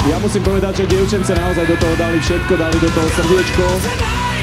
Ja musím povedať, že dievčence naozaj do toho dali všetko, dali do toho srdiečko.